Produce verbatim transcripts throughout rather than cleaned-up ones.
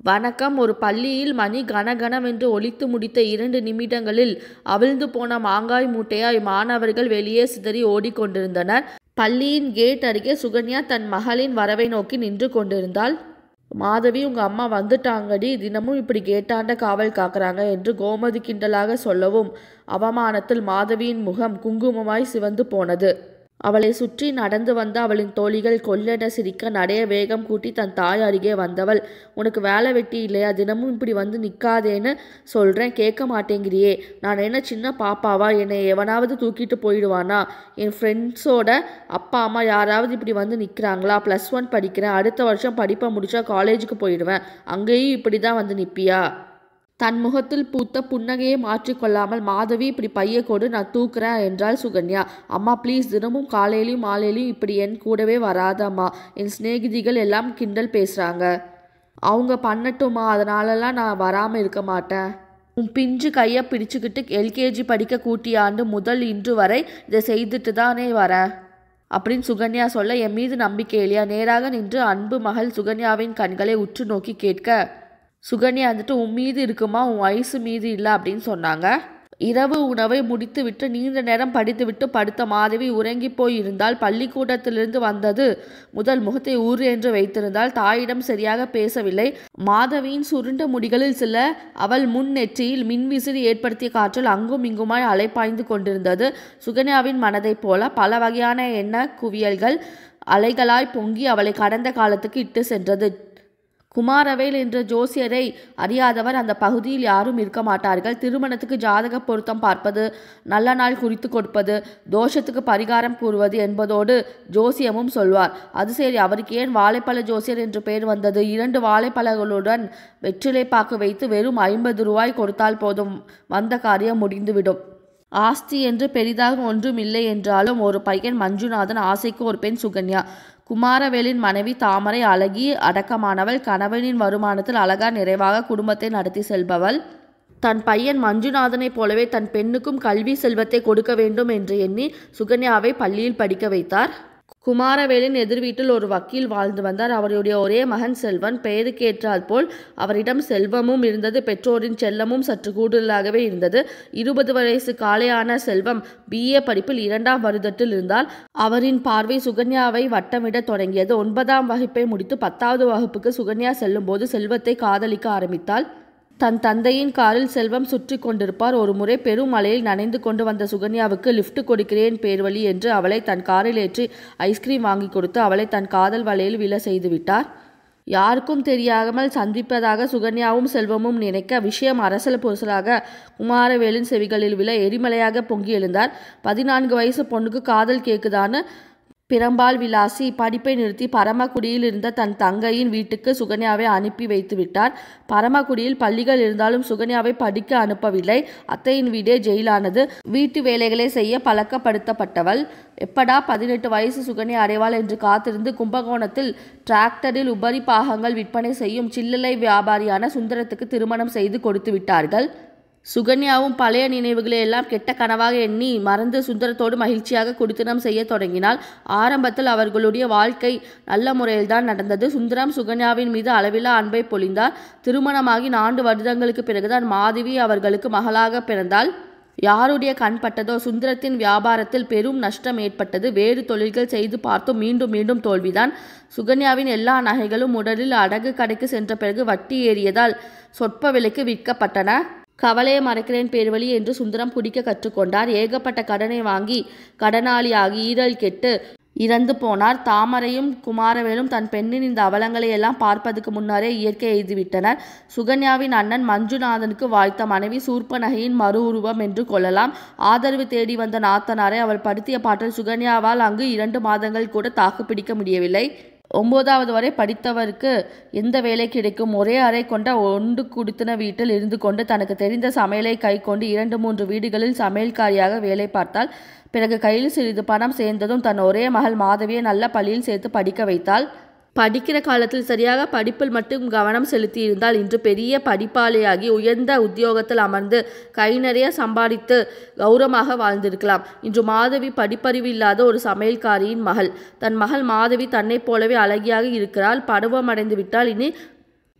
வணக்கம். ஒரு பள்ளியில் மணி கணகணவென்று ஒலித்து முடித்த இரண்டு நிமிடங்களில் அவிழ்ந்து போன மாங்காய் மூட்டையாய் மாணவர்கள் வெளியே சிதறி ஓடிக்கொண்டிருந்தனர். பள்ளியின் கேட் அருகே சுகன்யா தன் மகளின் வரவை நோக்கி நின்று கொண்டிருந்தாள். மாதவி, உங்க அம்மா வந்துட்டாங்கடி, தினமும் இப்படி கேட்டாண்ட காவல் காக்குறாங்க என்று கோமதி கிண்டலாக சொல்லவும் அவமானத்தில் மாதவியின் முகம் குங்குமமாய் சிவந்து போனது. அவளை சுற்றி நடந்து வந்த அவளின் தோழிகள் கொல்லென சிரிக்க நடைய வேகம் கூட்டி தன் தாய் அருகே வந்தவள், உனக்கு வேலை வெட்டி இல்லையா? தினமும் இப்படி வந்து நிற்காதேன்னு சொல்கிறேன், கேட்க மாட்டேங்கிறியே. நான் என்ன சின்ன பாப்பாவா? என்னை எவனாவது தூக்கிட்டு போயிடுவானா? என் ஃப்ரெண்ட்ஸோட அப்பா அம்மா யாராவது இப்படி வந்து நிற்கிறாங்களா? ப்ளஸ் ஒன் படிக்கிறேன், அடுத்த வருஷம் படிப்பை முடிச்சா காலேஜுக்கு போயிடுவேன், அங்கேயும் இப்படி தான் வந்து நிற்பியா? தன் முகத்தில் பூத்த புன்னகையை மாற்றிக்கொள்ளாமல், மாதவி இப்படி பைய கொடு, நான் தூக்குறேன் என்றாள் சுகன்யா. அம்மா ப்ளீஸ், தினமும் காலையிலையும் மாலையிலையும் இப்படி என் கூடவே வராதம்மா. என் சிநேகிதிகள் எல்லாம் கிண்டல் பேசுகிறாங்க. அவங்க பண்ணட்டுமா, அதனாலலாம் நான் வராமல் இருக்க மாட்டேன். உன் பிஞ்சு கையை பிடிச்சிக்கிட்டு எல்கேஜி படிக்க கூட்டியாண்டு முதல் இன்று வரை இதை செய்துட்டு தானே வரேன் அப்படின்னு சுகன்யா சொல்ல, என் மீது நம்பிக்கை இல்லையா? நேராக நின்று அன்பு மகள் சுகன்யாவின் கண்களை உற்று நோக்கி கேட்க, சுகன்யா வந்துட்டு உன் மீது இருக்குமா, உன் வயசு மீது இல்லை அப்படின்னு சொன்னாங்க. இரவு உணவை முடித்து விட்டு நீண்ட நேரம் படித்து விட்டு படுத்த மாதவி உறங்கி போய் இருந்தால். பள்ளிக்கூடத்திலிருந்து வந்தது முதல் முகத்தை ஊர் என்று வைத்திருந்தால். தாயிடம் சரியாக பேசவில்லை. மாதவியின் சுருண்ட முடிகளில் சில அவள் முன் நெற்றியில் மின்விசிறி ஏற்படுத்திய காற்றில் அங்கும் இங்குமாய் அலைப்பாய்ந்து கொண்டிருந்தது. சுகன்யாவின் மனதைப் போல பல வகையான எண்ண குவியல்கள் அலைகளாய் பொங்கி அவளை கடந்த காலத்துக்கு இட்டு சென்றது. குமாரவேல் என்ற ஜோசியரை அறியாதவர் அந்த பகுதியில் யாரும் இருக்க மாட்டார்கள். திருமணத்துக்கு ஜாதக பொருத்தம் பார்ப்பது, நல்ல நாள் குறித்து கொடுப்பது, தோஷத்துக்கு பரிகாரம் கூறுவது என்பதோடு ஜோசியமும் சொல்வார். அது சரி, அவருக்கு ஏன் வாழைப்பழ ஜோசியர் என்று பெயர் வந்தது? இரண்டு வாழைப்பழங்களுடன் வெற்றிலை பாக்கு வைத்து வெறும் ஐம்பது ரூபாய் கொடுத்தால் போதும், வந்த காரியம் முடிந்துவிடும். ஆஸ்தி என்று பெரிதாக ஒன்றும் இல்லை என்றாலும் ஒரு பையன் மஞ்சுநாதன், ஆசைக்கு ஒரு பெண் சுகன்யா. குமாரவேலின் மனைவி தாமரை அழகி, அடக்கமானவள். கணவனின் வருமானத்தில் அழகா நிறைவாக குடும்பத்தை நடத்தி செல்பவள். தன் பையன் மஞ்சுநாதனைப் போலவே தன் பெண்ணுக்கும் கல்வி செல்வத்தை கொடுக்க வேண்டும் என்று எண்ணி சுகன்யாவை பள்ளியில் படிக்க வைத்தார். குமாரவேலின் எதிர் வீட்டில் ஒரு வக்கீல் வாழ்ந்து வந்தார். அவருடைய ஒரே மகன் செல்வன். பெயருக்கேற்றால் போல் அவரிடம் செல்வமும் இருந்தது, பெற்றோரின் செல்லமும் சற்று கூடுதலாகவே இருந்தது. இருபது வயசு காளையான செல்வம் பிஏ படிப்பில் இரண்டாம் வருடத்தில் இருந்தால். அவரின் பார்வை சுகன்யாவை வட்டமிட தொடங்கியது. ஒன்பதாம் வகுப்பை முடித்து பத்தாவது வகுப்புக்கு சுகன்யா செல்லும் போது செல்வத்தை காதலிக்க ஆரம்பித்தாள். தன் தந்தையின் காரில் செல்வம் சுற்றி கொண்டிருப்பார். ஒரு முறை பெரும் மழையில் நனைந்து கொண்டு வந்த சுகன்யாவுக்கு லிஃப்ட் கொடுக்கிறேன் பேர்வழி என்று அவளை தன் காரில் ஏற்றி ஐஸ்கிரீம் வாங்கி கொடுத்து அவளை தன் காதல் வலையில் விழ செய்து விட்டார். யாருக்கும் தெரியாமல் சந்திப்பதாக சுகன்யாவும் செல்வமும் நினைக்க விஷயம் அரசல் புரசலாக குமாரவேலின் செவிகளில் விழ எரிமலையாக பொங்கி எழுந்தார். பதினான்கு வயசு பொண்ணுக்கு காதல் கேக்குதான்னு பிரம்பால் விலாசி படிப்பை நிறுத்தி பரமக்குடியில் இருந்த தன் தங்கையின் வீட்டுக்கு சுகன்யாவை அனுப்பி வைத்து விட்டார். பரமக்குடியில் பள்ளிகள் இருந்தாலும் சுகன்யாவை படிக்க அனுப்பவில்லை. அத்தையின் வீடே ஜெயிலானது. வீட்டு வேலைகளை செய்ய பழக்கப்படுத்தப்பட்டவள். எப்படா பதினெட்டு வயசு சுகன்யா அடைவாள் என்று காத்திருந்து கும்பகோணத்தில் டிராக்டரில் உபரி பாகங்கள் விற்பனை செய்யும் சில்லறை வியாபாரியான சுந்தரத்துக்கு திருமணம் செய்து கொடுத்து விட்டார்கள். சுகன்யாவும் பழைய நினைவுகளை எல்லாம் கெட்ட கனவாக எண்ணி மறந்து சுந்தரத்தோடு மகிழ்ச்சியாக குடித்தனம் செய்ய தொடங்கினாள். ஆரம்பத்தில் அவர்களுடைய வாழ்க்கை நல்ல முறையில்தான் நடந்தது. சுந்தரம் சுகன்யாவின் மீது அளவிலா அன்பை பொழிந்தார். திருமணமாகி நான்கு வருடங்களுக்கு பிறகுதான் மாதவி அவர்களுக்கு மகளாக பிறந்தாள். யாருடைய கண் பட்டதோ, சுந்தரத்தின் வியாபாரத்தில் பெரும் நஷ்டம் ஏற்பட்டது. வேறு தொழில்கள் செய்து பார்த்தும் மீண்டும் மீண்டும் தோல்விதான். சுகன்யாவின் எல்லா நகைகளும் உடலில் அடகு கடைக்கு சென்ற பிறகு வட்டி ஏறியதால் சொற்ப விலைக்கு விற்கப்பட்டன. கவலையை மறக்கிறேன் பேர்வழி என்று சுந்தரம் குடிக்க கற்றுக்கொண்டார். ஏகப்பட்ட கடனை வாங்கி கடனாளியாகி ஈரல் கெட்டு இறந்து போனார். தாமரையும் குமாரவேலும் தன் பெண்ணின் இந்த அவலங்களை எல்லாம் பார்ப்பதற்கு முன்னரே இயற்கை எய்துவிட்டனர். சுகன்யாவின் அண்ணன் மஞ்சுநாதனுக்கு வாய்த்த மனைவி சூர்பனகையின் மறு உருவம் என்று கொள்ளலாம். ஆதரவு தேடி வந்த நாத்தனாரை அவள் படுத்திய பாட்டில் சுகன்யாவால் அங்கு இரண்டு மாதங்கள் கூட தாக்கு பிடிக்க முடியவில்லை. ஒன்பதாவது வரை படித்தவருக்கு எந்த வேலை கிடைக்கும்? ஒரே அறை கொண்ட ஒன்று குடித்தன வீட்டில் இருந்து கொண்டு தனக்கு தெரிந்த சமையலை கை கொண்டு இரண்டு மூன்று வீடுகளில் சமையல்காரியாக வேலை பார்த்தாள். பிறகு கையில் சிறிது பணம் சேர்ந்ததும் தன் ஒரே மகள் மாதவியை நல்ல பள்ளியில் சேர்த்து படிக்க வைத்தாள். படிக்கிற காலத்தில் சரியாக படிப்பில் மட்டும் கவனம் செலுத்தியிருந்தால் இன்று பெரிய படிப்பாளியாகி உயர்ந்த உத்தியோகத்தில் அமர்ந்து கை நிறைய சம்பாதித்து கௌரவமாக வாழ்ந்திருக்கலாம். இன்று மாதவி படிப்பறிவு இல்லாத ஒரு சமையல்காரியின் மகள். தன் மகள் மாதவி தன்னை போலவே அழகியாக இருக்கிறாள். பருவமடைந்து விட்டால். இனி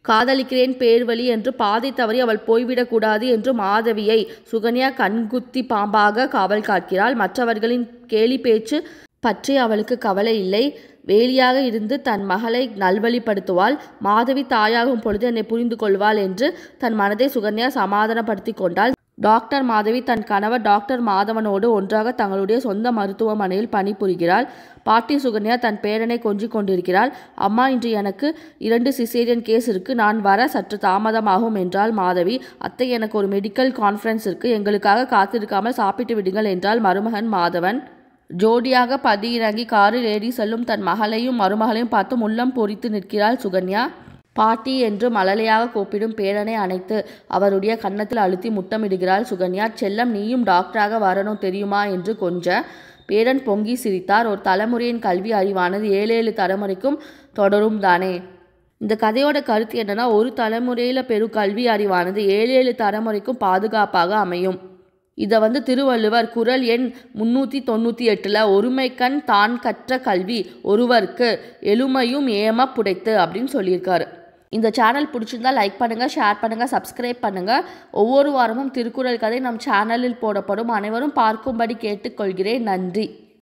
காதலிக்கிறேன் பேர்வழி என்று பாதை தவறி அவள் போய்விடக்கூடாது என்று மாதவியை சுகன்யா கண்குத்தி பாம்பாக காவல் காக்கிறாள். மற்றவர்களின் கேலி பேச்சு பற்றி அவளுக்கு கவலை இல்லை. வேலியாக இருந்து தன் மகளை நல்வழிப்படுத்துவாள். மாதவி தாயாகும் பொழுது என்னை புரிந்து கொள்வாள் என்று தன் மனதை சுகன்யா சமாதானப்படுத்தி கொண்டாள். டாக்டர் மாதவி தன் கணவர் டாக்டர் மாதவனோடு ஒன்றாக தங்களுடைய சொந்த மருத்துவமனையில் பணிபுரிகிறாள். பாட்டி சுகன்யா தன் பேரனை கொஞ்சிக் கொண்டிருக்கிறாள். அம்மா, இன்று எனக்கு இரண்டு சிசேரியன் கேஸ் இருக்கு, நான் வர சற்று தாமதமாகும் என்றாள் மாதவி. அத்தை, எனக்கு ஒரு மெடிக்கல் கான்ஃபரன்ஸ் இருக்கு, எங்களுக்காக காத்திருக்காமல் சாப்பிட்டு விடுங்கள் என்றாள் மருமகன் மாதவன். ஜோடியாக பதி இறங்கி காரில் ஏறி செல்லும் தன் மகளையும் மருமகளையும் பார்த்து உள்ளம் பொறித்து நிற்கிறாள் சுகன்யா. பாட்டி என்று மழலையாக கூப்பிடும் பேரனை அணைத்து அவருடைய கன்னத்தில் அழுத்தி முத்தமிடுகிறாள் சுகன்யா. செல்லம், நீயும் டாக்டராக வரணும் தெரியுமா என்று கொஞ்ச பேரன் பொங்கி சிரித்தார். ஒரு தலைமுறையின் கல்வி அறிவானது ஏழு ஏழு தலைமுறைக்கும் தொடரும் தானே. இந்த கதையோட கருத்து என்னன்னா, ஒரு தலைமுறையில் பெரும் கல்வி அறிவானது ஏழு ஏழு தலைமுறைக்கும் பாதுகாப்பாக அமையும். இதை வந்து திருவள்ளுவர் குறள் எண் முன்னூற்றி தொண்ணூற்றி எட்டில் ஒருமைக்கண் தான் கற்ற கல்வி ஒருவருக்கு எழுமையும் ஏம புடைத்து அப்படின்னு சொல்லியிருக்காரு. இந்த சேனல் பிடிச்சிருந்தா லைக் பண்ணுங்கள், ஷேர் பண்ணுங்கள், சப்ஸ்கிரைப் பண்ணுங்கள். ஒவ்வொரு வாரமும் திருக்குறள் கதை நம் சேனலில் போடப்படும். அனைவரும் பார்க்கும்படி கேட்டுக்கொள்கிறேன். நன்றி.